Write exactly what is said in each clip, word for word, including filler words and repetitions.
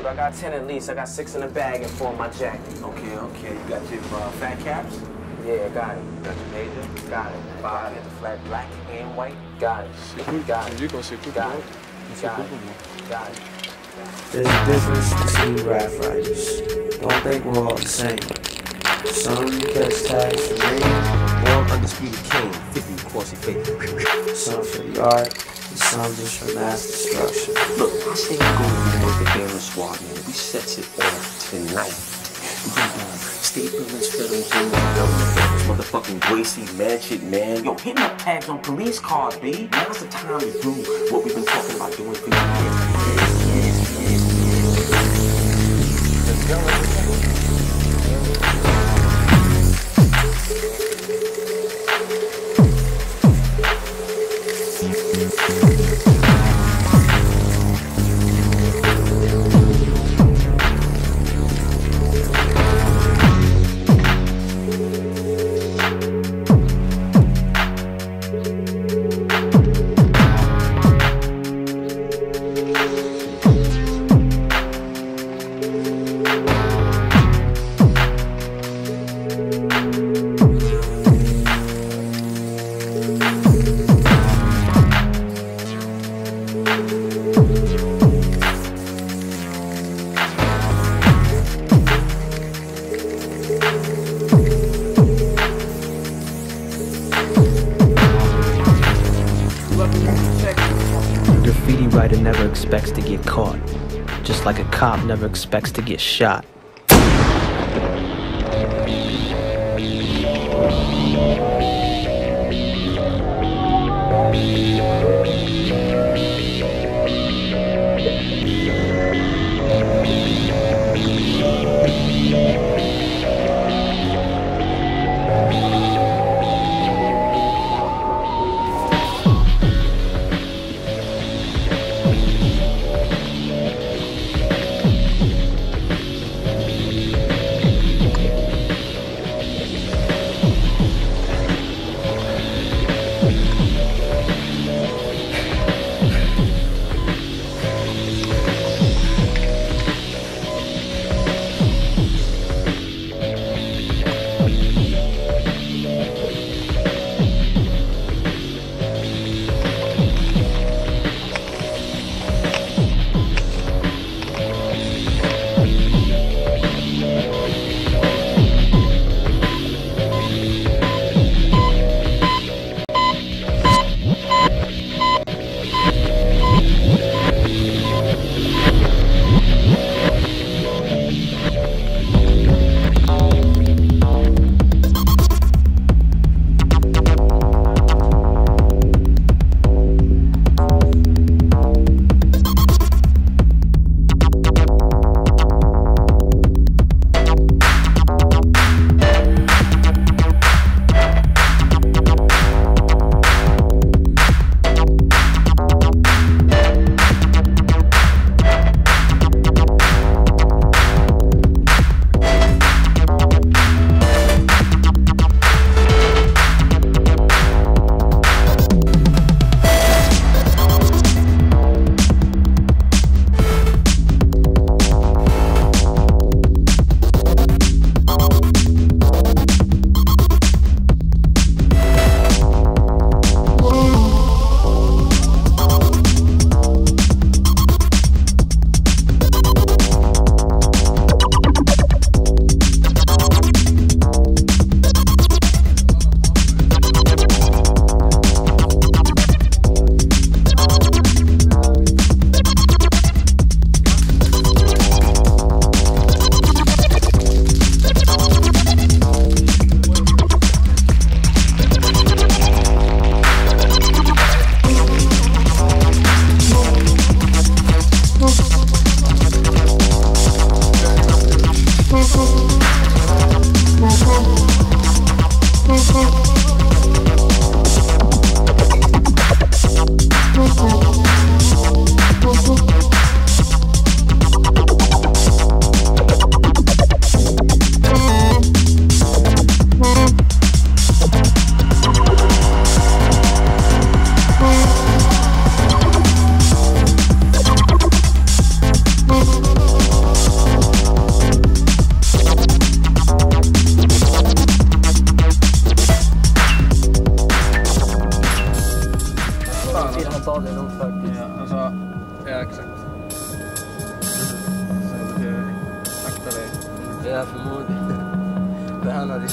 shoot, I got ten at least. I got six in the bag and four in my jacket. Okay, okay. You got your uh, fat caps? Yeah, got it. Got your major? Got it. Five in the flat black and white? Got it. Got it. Musique, c'est cool. Got it. C'est Got cool it. pour moi. Got it. There's a difference between rap writers. Don't think we're all the same. Some catch tags for me, Born undisputed king, fifty Corsi faith. some for the art, and some just for mass destruction. Look, I say we go in with the Baron Squad, man. We sets it off tonight. We got uh, state privilege, federal things, government, motherfucking Gracie, magic, man. Yo, hitting up tags on police cars, B. Now's the time to do what we've been talking about doing for years. Let's go. Graffiti writer never expects to get caught, just like a cop never expects to get shot.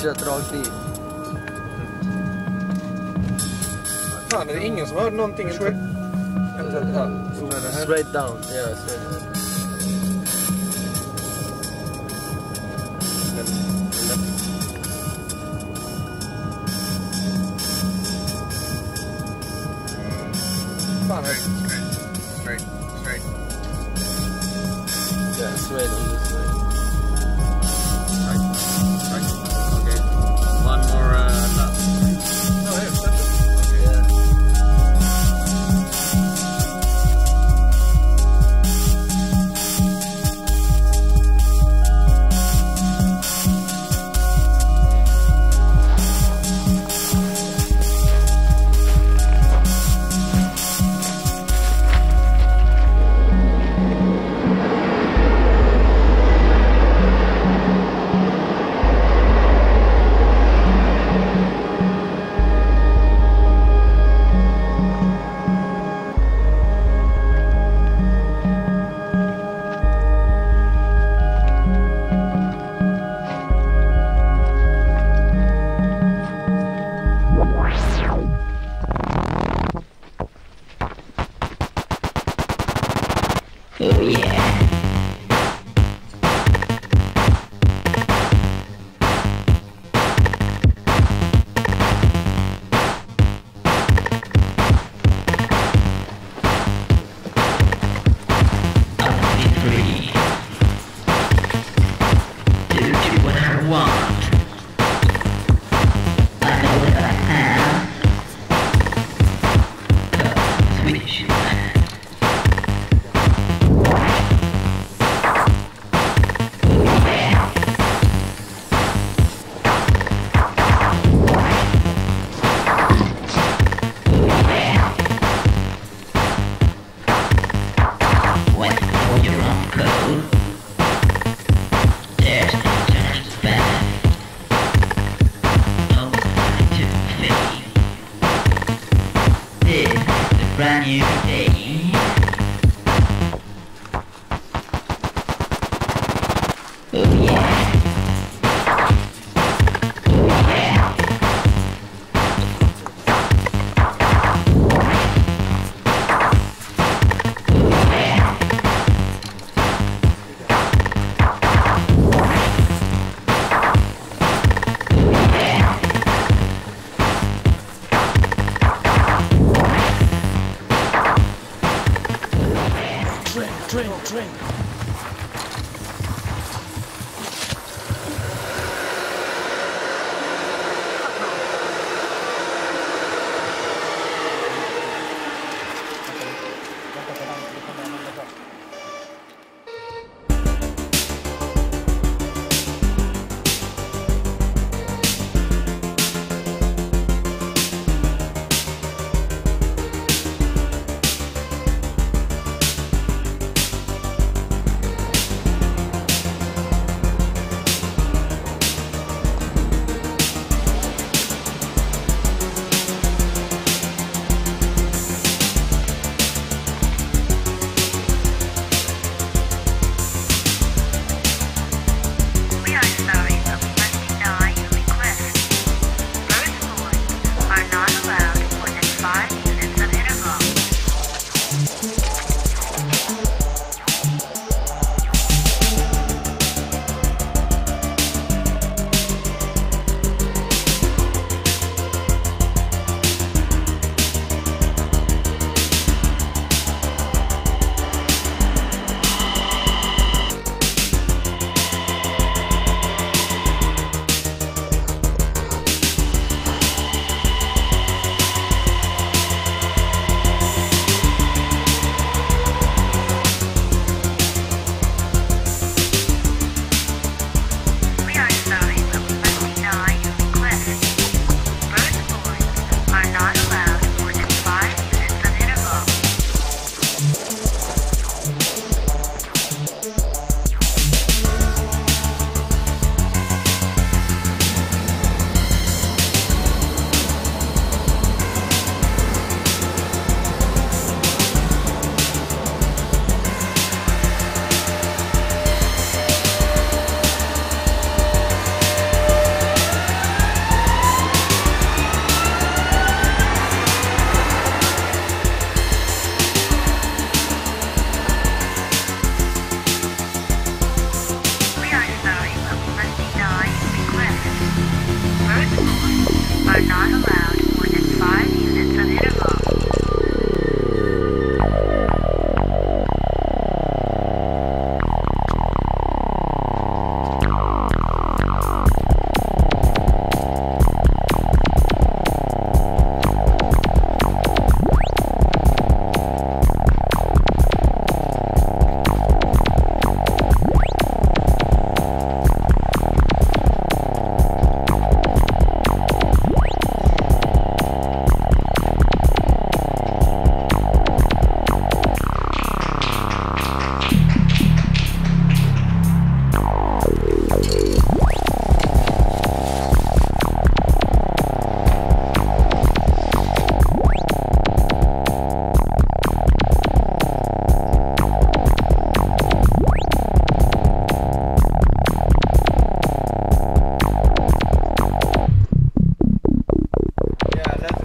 kört rakt dit. Fan, är det ingen som hörde någonting? Straight, Straight down. Ja, straight down. Fan, högt. Straight, straight. Yeah, straight on this way. Right, right. Okay. One more uh, lap. No, yeah, that's it. Okay. Yeah. Oh yeah. Brand new day. Oh yeah. Drink, drink.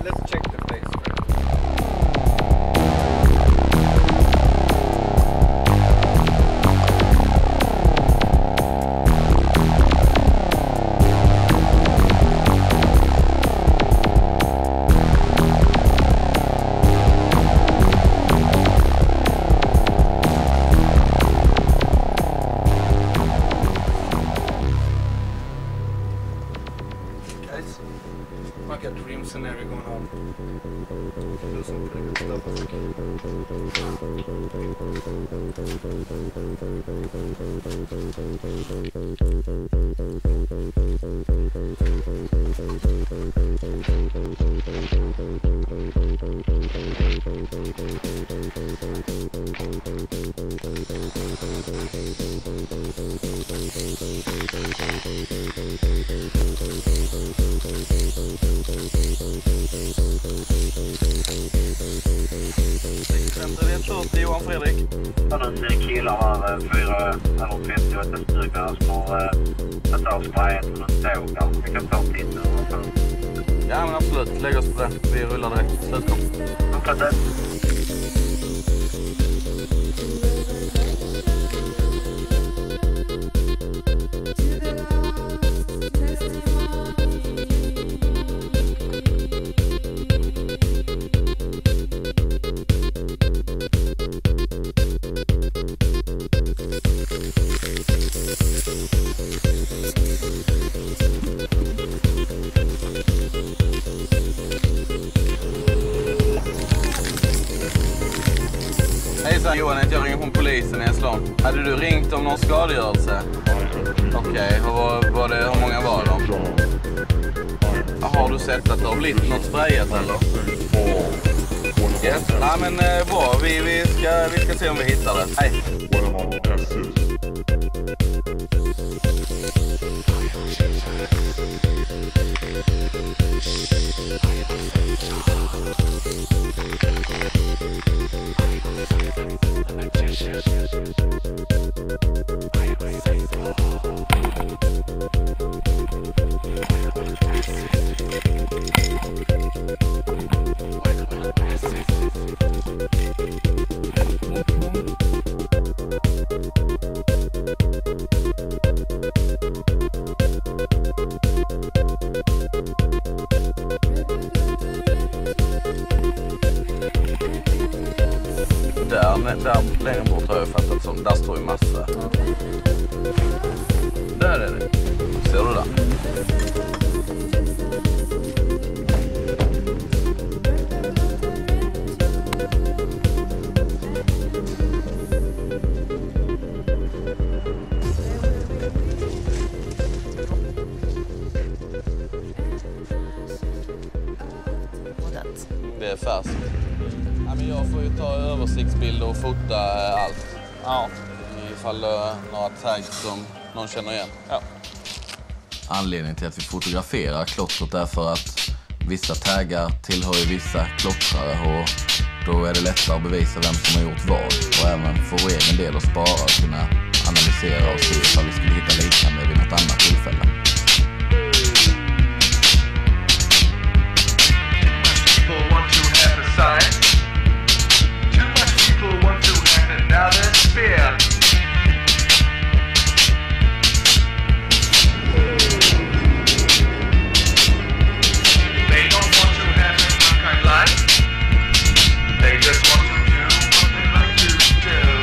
let's check the place. Guys, like a dream scenario going on. Do some pretty good trettioåtta Johan Fredrik. Ja, nu ser killar här, fyra eller trettioåtta stycken som har tagit av sprayen på något tåg där. Vi kan ta och titta. Ja men absolut, lägg oss på det. Vi rullar direkt. Slutkom. Uppfattat. Hejsan Johan, jag ringer från polisen i Hässleholm. Hade du ringt om någon skadegörelse? Okej, okay. Hur, var det, hur många var de? Har du sett att det har blivit något sprayat eller? Yes. Nej men eh, bra, vi, vi, ska, vi ska se om vi hittar det. Hej! Där, där längre bort har jag fattat som. Där står ju massa. Där är det. Ser du där? Det är färskt. Ja, men jag får ju ta översiktsbilder och fota allt. Ja. Ifall uh, några tags som någon känner igen. Ja. Anledningen till att vi fotograferar klottret är för att vissa taggar tillhör ju vissa klottrare och då är det lättare att bevisa vem som har gjort vad. Och även för vår egen del att spara och kunna analysera och se ifall vi skulle hitta liknande vid något annat tillfälle. Too much people want to have another sphere. They don't want to have an unkind life. They just want to do what they like to do.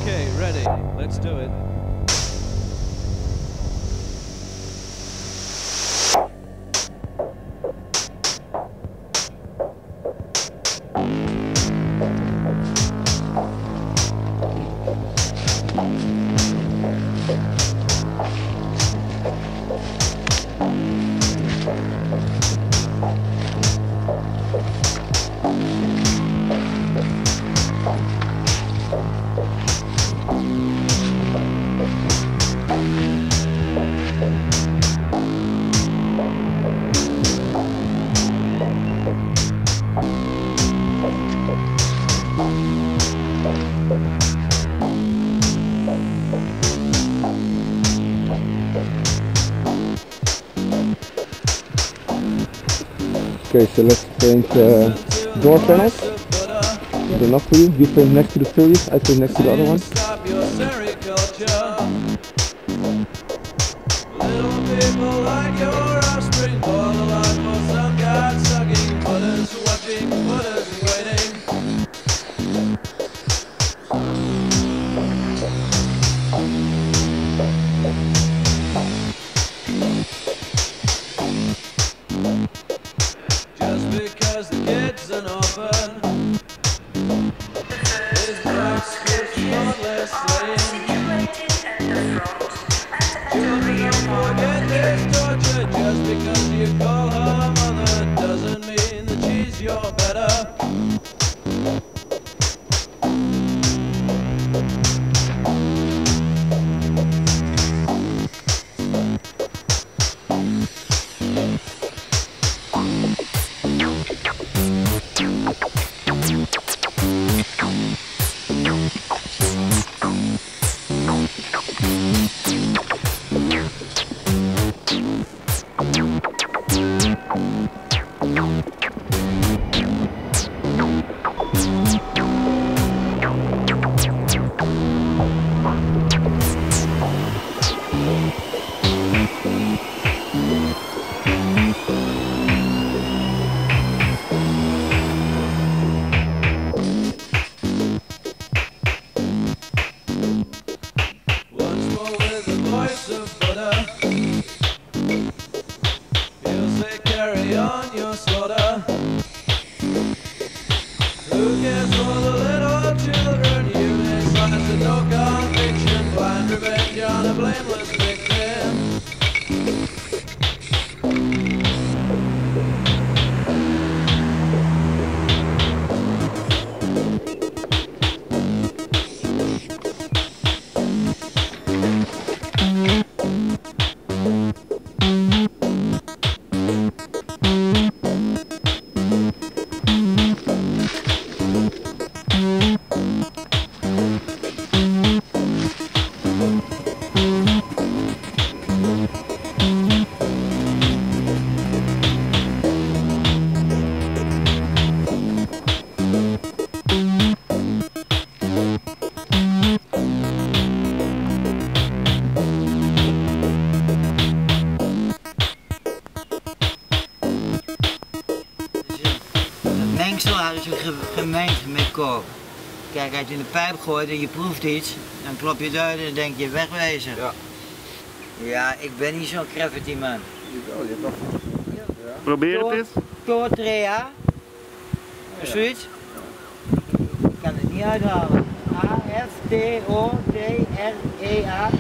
Okay, ready. Let's do it. Okay, so let's paint uh, door panels. Good enough for you. You paint next to the Phillies, I paint next to the other one. Little people like your offspring, all alive for some god sucking butters, watching butters waiting. Just because the kid's an orphan, his back skips thoughtless slaying. Children don't forget this torture. Just because you call her mother doesn't mean that she's your better. Gemengd met kook. Kijk, als je in de pijp gooit en je proeft iets, dan klop je het uit en dan denk je wegwezen. Ja, ja, ik ben niet zo'n graffiti man. Probeer het eens. Tortrea. Of zoiets. Ik kan het niet uithalen. A F T O T R E A.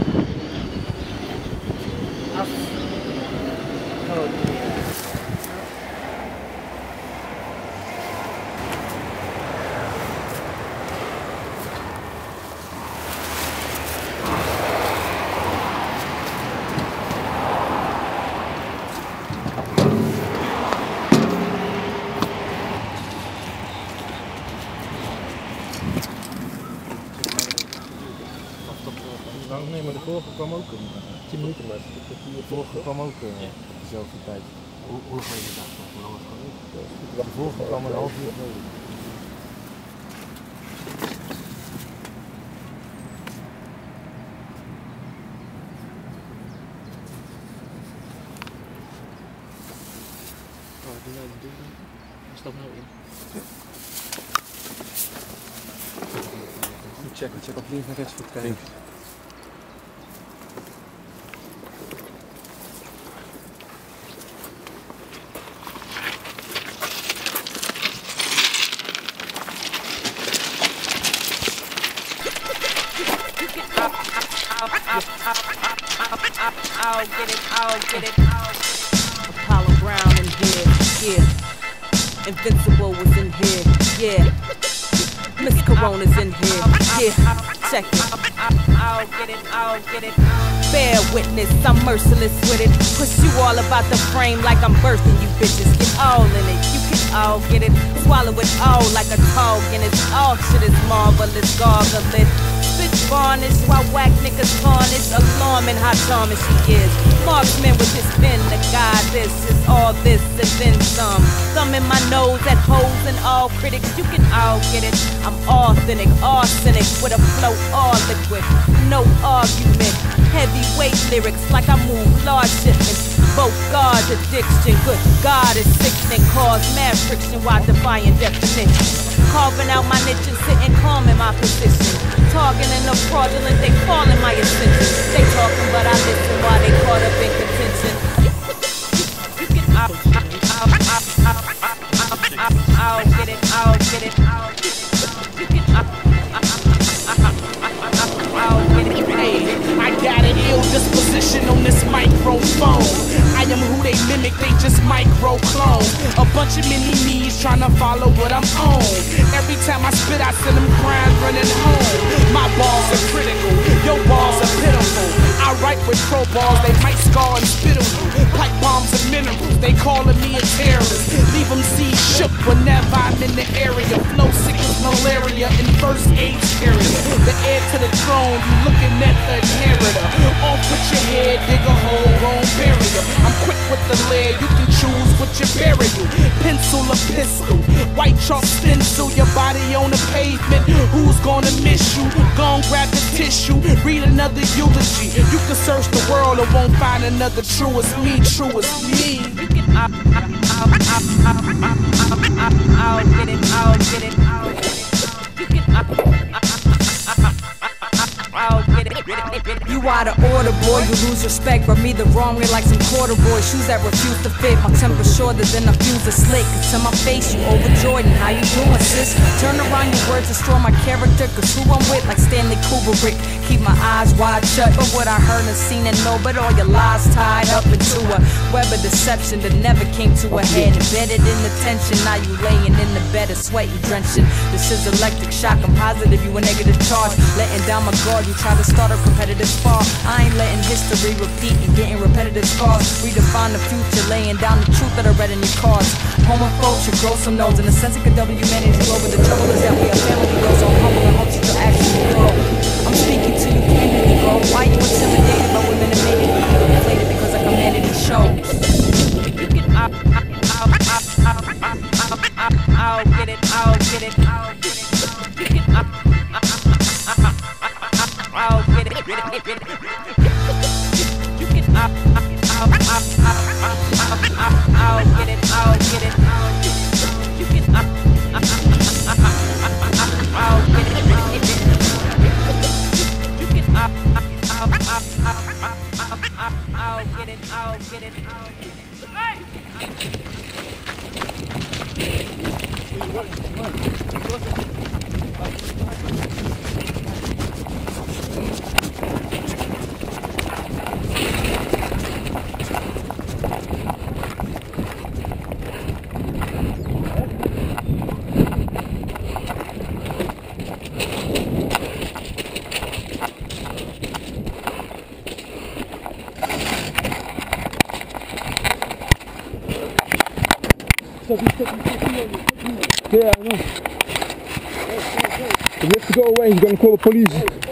Af. Tortrea. Nee, maar de vorige kwam ook een tien minuten maar. De vorige kwam ook uh, ja. dezelfde tijd. Hoe, hoe ga je dat? Hoe lang het gaat? De vorige kwam een half uur geleden. Waar doe jij die ding? Stap nou in. Goed checken. Check of links naar rechts voor het kijken. I'll get it, I'll get it. Apollo Brown in here, yeah. Invincible was in here, yeah. Miss Corona's in here, yeah. Check it. I'll get it, I'll get it. Bear witness, I'm merciless with it. Push you all about the frame like I'm birthing you bitches. Get all in it, you can all get it. Swallow it all like a tall Guinness. All shit is marvelous, gargle it. Spit varnish while whack niggas tarnish. Alarming how charming she is. Marksman with his pen, the guy, this is all this and then some. Thumb in my nose at hoes and all critics, you can all get it. I'm authentic, arsenic with a flow all liquid. No argument, heavyweight lyrics like I move large shipments. Both guards addiction, good God is sickening. Cause mad friction while defying definition. Carving out my niche and sitting calm in my position. Talking in the fraudulent, they fall in my ascension. They talking but I listen while they caught up in contention. You can I'll, I'll, I'll, I'll, I'll get it, I'll get it. You can I'll, I'll get it. Hey, I got an ill disposition on this microphone. I am who they mimic, they just micro-clone. A bunch of mini-me's trying to follow what I'm on. Every time I spit, I send them crying running home. My balls are critical, your balls are pitiful. I write with crowbars, they might scar and spit on you. Pipe bombs and minerals, they calling me a terrorist. Leave them see shook whenever I'm in the area. Flow sick as malaria in first aid area. The heir to the throne, you looking at the inheritor. Off with your head, dig a hole, won't bury you. I'm quick with the lead, you can choose what you bury you. Pencil or pistol, white chalk stencil, your body on the pavement. Who's gonna miss you? Gon' grab the tissue, read another eulogy. You can search the world and won't find another true as me, true as me. You can I'll, I'll, I'll, I'll, I'll get it, I'll get it, I'll get it. You can I'll, I'll get it. You out of order, boy, you lose respect. Rub me the wrong way like some corduroy shoes that refuse to fit. My temper shorter than a fuse of slick. Cause to my face, you overjoyed. And how you doing, sis? Turn around, your words destroy my character. Cause who I'm with, like Stanley Kubrick. Keep my eyes wide shut. But what I heard and seen and know, but all your lies tied up into a web of deception that never came to a head. Embedded in the tension, now you laying in the bed of sweat, you drenching. This is electric shock, I'm positive you a negative charge. Letting down my guard, you try to start a competitive spar. I ain't letting history repeat and getting repetitive scars. Redefine the future, laying down the truth that I read in your cards. Homophobes should grow some nodes in the sense it could double humanity grow. But the trouble is that we are family grow, so I'm humble and hope that you'll actually grow. I'm speaking to you candidly, bro. Why you intimidated by women that made it? You're inflated because I commanded it shows. You can I'll, I'll, I'll, I'll, I'll, I'll get it, I'll get it, I'll get it. You can I'll, I'll get it. You can I'll, I'll, I'll get it, I'll get it. You can I'll, I'll get it. You can I'll, I'll get it, I'll get it. Yeah, I know. He has to go away, he's gonna call the police.